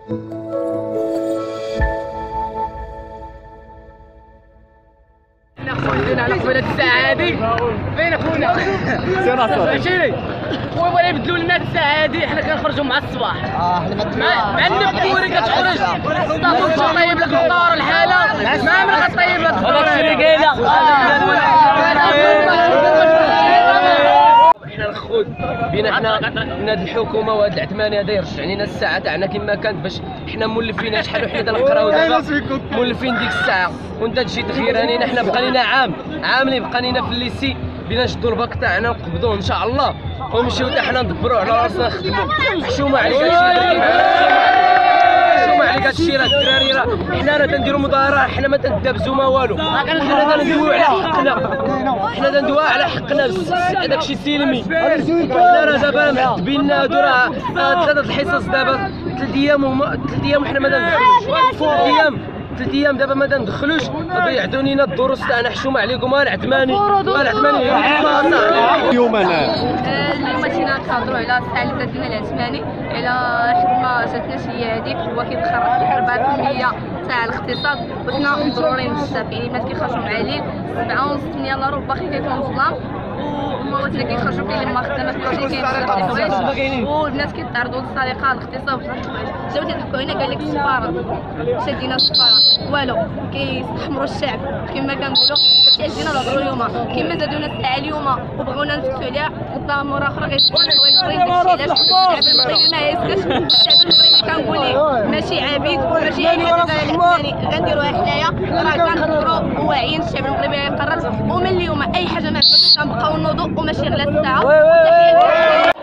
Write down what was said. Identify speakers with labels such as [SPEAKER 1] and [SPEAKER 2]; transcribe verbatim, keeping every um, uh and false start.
[SPEAKER 1] خويا على قبيله الساعه هذه فين اخونا سير اصاحبي ماشي خويا بغا يبدلوا لنا الساعه هذه حنا كنخرجوا مع الصباح اه حنا مع النبوري كتخرج الطابور طيب لك الفطور الحاله ما عمرك طيب لك الفطور هذاك الشيء اللي حنا الخوت بينا حنا من هذه الحكومه وهذا العثماني هذا يرجع لنا الساعه تاعنا كما كانت باش حنا مولفين شحال وحنا نقراو دابا مولفين ديك الساعه وانت تجي تغير هنا حنا بقى لنا عام عام اللي بقى لنا في الليسي بينا نشدوا الباك تاعنا ونقبضوه ان شاء الله ونمشيو حتى حنا ندبروا على راسنا نخدموا حشومه عليك هادشي حشومه عليك هادشي راه الدراري راه حنا راه تنديروا مظاهره حنا ما تندابزوا ما والو حنا تندويو على حقنا حنا تندويو على حقنا هذاك الشيء سلمي حنا راه دابا معذبين هادو راه ثلاثه الحصص دابا ثلاث ايام وما ثلاث ايام وحنا ما ندخلوش ثلاث ايام ثلاث ايام دابا ما ندخلوش ضيعتوا لينا الدروس تاعنا حشومه عليكم العثماني العثماني
[SPEAKER 2] اليوم انا
[SPEAKER 3] اليوم جينا نهضروا على الساعه اللي دازت لنا العثماني على حد ما جاتناش هي هذيك هو كيدخل أربعة بالمية تاع الاقتصاد وحنا مضرورين بزاف يعني الناس كيخرجوا مع الليل سبعة ونص ثمانية الا ربع باقي كيكون ظلام ومواتنا كيخرجوا كاين اللي ما خداماش كاين بزاف د الحوايج والناس كيتعرضوا للسرقه الاغتصاب بزاف د الحوايج جاو تيضحكوا علينا قال لك السفاره شادينا السفاره والو كيستحمروا الشعب كما كنقولوا كيجينا نهضروا اليوم كما زادونا الساعه اليوم وبغونا نسكتوا عليها قدام مره اخرى غيسكتوا الحوايج اخرين داكشي علاش الشعب المغربي ما يسكتش الشعب المغربي كنقول ليه ماشي عبيد ماشي اي حاجه يعني غنديروها حنايا راه كنهضروا واعيين الشعب المغربي يقرر ومن اليوم اي حاجه ما عجبتوش غنبقاو نوضوا وماشي غير الساعه